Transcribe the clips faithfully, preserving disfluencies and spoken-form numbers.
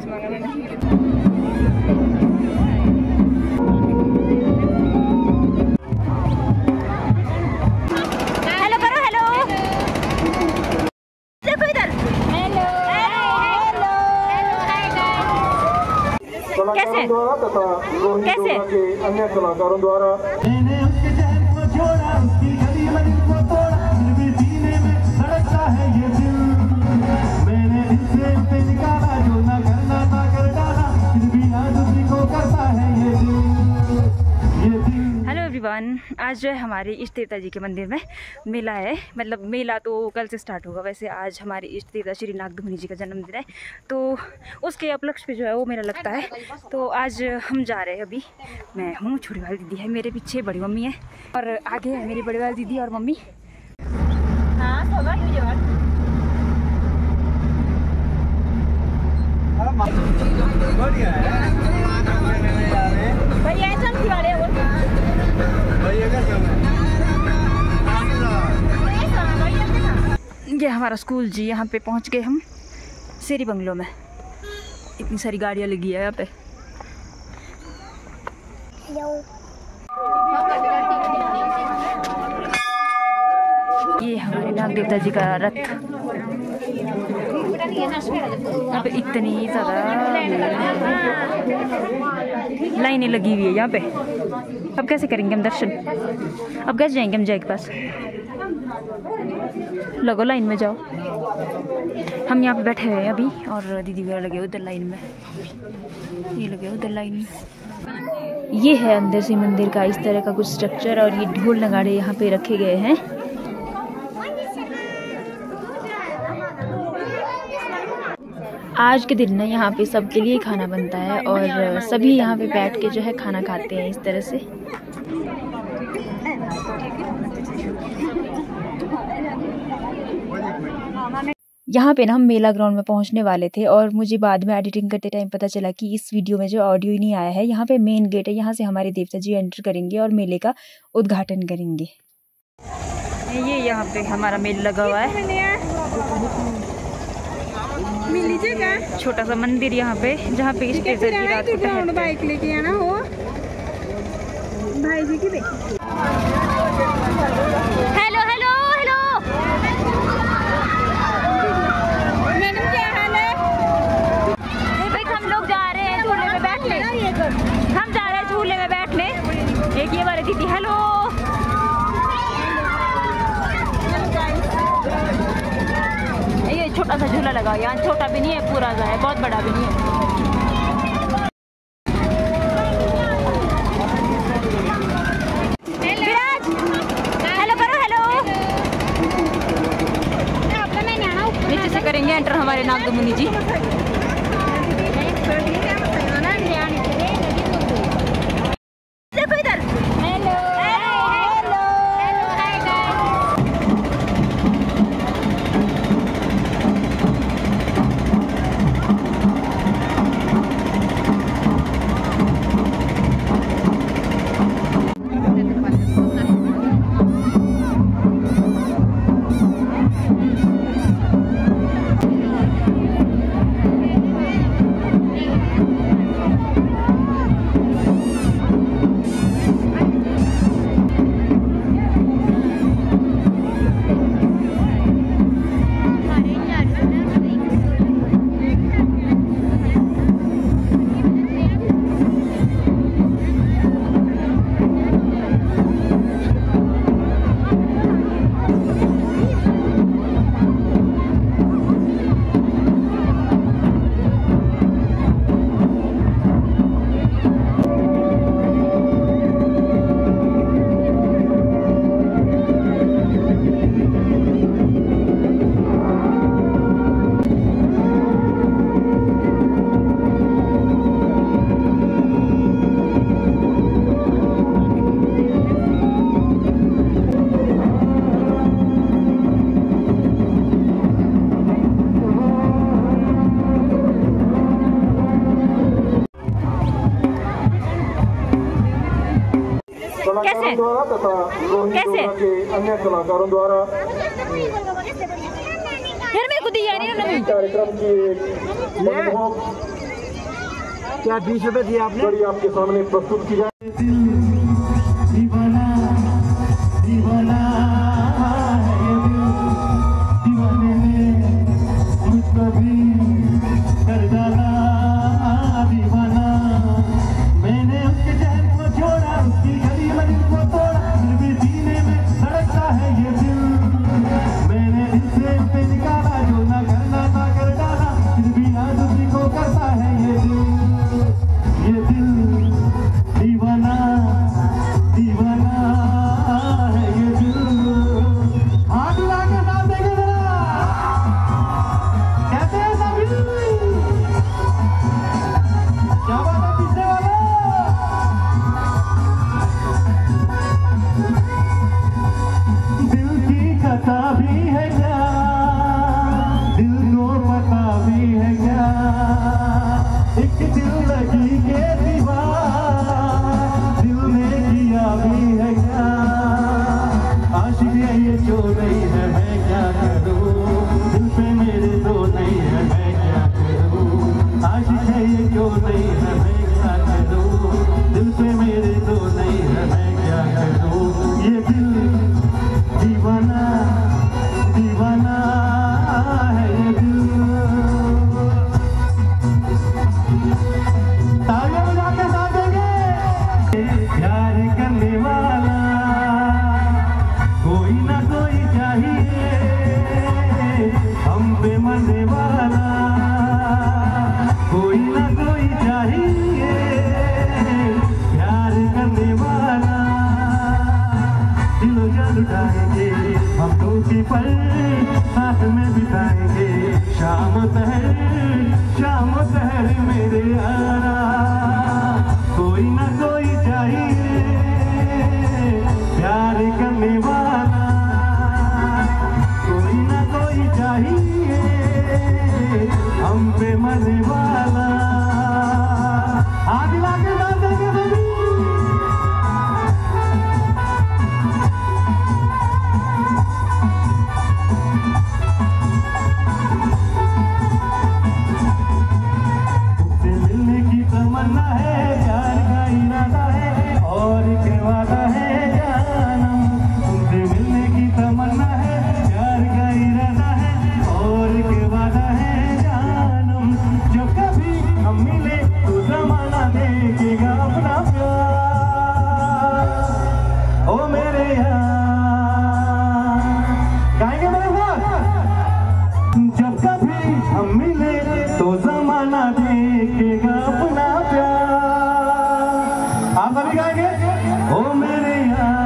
Purse मांगा मैंने। Hello करो, हेलो देखो इधर। हेलो हेलो कैसे कैसे अन्य कलाकारों द्वारा आज जो है हमारे इष्ट देवता जी के मंदिर में मेला है। मतलब मेला तो कल से स्टार्ट होगा, वैसे आज हमारे इष्ट देवता श्री नागदमुनि जी का जन्मदिन है, तो उसके उपलक्ष्य पे जो है वो मेला लगता है। तो आज हम जा रहे हैं। अभी मैं हूँ, छोटी वाली दीदी है मेरे पीछे, बड़ी मम्मी है और आगे है मेरी बड़ी वाली दीदी और मम्मी। ये हमारा स्कूल जी, यहाँ पे पहुँच गए हम शेरी बंगलो में। इतनी सारी गाड़ियाँ लगी है यहाँ पे। ये हमारे नाग देवता जी का रथ। यहाँ पे इतनी ज़्यादा लाइनें लगी हुई है यहाँ पे। अब कैसे करेंगे हम दर्शन? अब कैसे जाएंगे हम जय के पास? लगो लाइन में जाओ। हम यहाँ पे बैठे हुए हैं अभी और दीदी वगैरह लगे उधर लाइन में, ये लगे उधर लाइन में। ये है अंदर से मंदिर का इस तरह का कुछ स्ट्रक्चर और ये ढोल नगाड़े यहाँ पे रखे गए हैं। आज के दिन ना यहाँ पे सबके लिए खाना बनता है और सभी यहाँ पे बैठ के जो है खाना खाते हैं इस तरह से। यहाँ पे ना हम मेला ग्राउंड में पहुँचने वाले थे और मुझे बाद में एडिटिंग करते टाइम पता चला कि इस वीडियो में जो ऑडियो ही नहीं आया है। यहाँ पे मेन गेट है, यहाँ से हमारे देवता जी एंटर करेंगे और मेले का उद्घाटन करेंगे। ये यहाँ पे हमारा मेला लगा हुआ है। छोटा सा मंदिर यहाँ पे, जहाँ पे इस रात को बाइक लेके आना हो भाई जी की। हेलो हेलो हेलो मैडम, क्या हाल है? भाई हम लोग जा रहे हैं झूले में बैठने। हम जा रहे हैं झूले में बैठने। एक ये वाली दीदी हेलो। ये छोटा सा झूला लगा, यहाँ छोटा भी नहीं है, पूरा सा है, बहुत बड़ा भी नहीं है। करेंगे एंटर हमारे नागदमुनि जी। देखो इधर। हेलो हेलो कैसे कैसे अन्य कलाकारों द्वारा यार मेरे को दिया नहीं उन्होंने। कार्यक्रम की मनमोहक क्या बीस रुपए दिए आपने? कड़ी आपके सामने प्रस्तुत की जाए। दीवाना दीवाना है ये दिल, दीवाने ने मुझको भी कर डाला दीवाना। मैंने उसके चैन को छोड़ा, उसकी गली में दिल को तोड़ा, फिर भी सीने में धड़कता है ये दिल। मैंने दिल से उसे निकाला, जो ना करना था कर डाला, फिर भी याद उसी को करता है ये दिल। ये दिल दीवाना दीवाना है ये दिल। हाथ उड़ा के साथ देंगे जरा, कहते हैं सभी क्या बात है पीछे वाला। दिल की कथा भी है क्या, दिल को पता भी है क्या, एक दिल लगी के सिवा दिल ने किया भी है क्या। आशिक है ये जो नहीं है मैं क्या करूं, दिल पे मेरे तो नहीं है मैं क्या करूं। आशिक है ये जो नहीं है मैं क्या करूं, दिल पे मेरे तो नहीं है मैं क्या करूं। ये दिल दीवाना दीवाना है ये दिल। तालियां बजा के साथ देंगे। प्यार करने वाला कोई ना कोई चाहिए, हम पे मरने वाला कोई ना कोई चाहिए। प्यार करने वाला दिलो जान उठाएंगे, हम तो की पल साथ में बिताएंगे। शाम तहर शाम तहर मेरे यारा, कोई ना कोई चाहिए प्यार करने वाला, कोई ना कोई चाहिए हम पे मरने वाला। आगे लाके डाल देंगे सभी। तुमसे मिलने की तमन्ना है, प्यार का इरादा है और क्या वादा है जानम। तुमसे मिलने की तमन्ना है, प्यार का इरादा है और क्या वादा है जानम। जब कभी हम मिले तो जमाना देखेगा अपना प्यार। ओ मेरे यार गाएंगे मेरे साथ। जब कभी हम मिले तो जमाना देखेगा अपना प्यार। आप सभी गाएंगे ओ मेरे यार।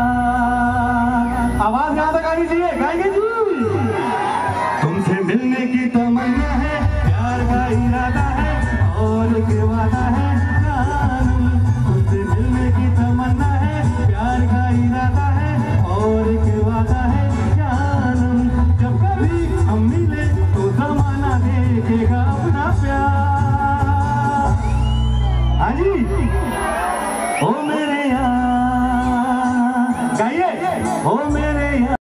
आवाज यहाँ तक आनी चाहिए, गाएंगे जी। तुमसे मिलने की तमन्ना है, प्यार का इरादा है और एक वादा है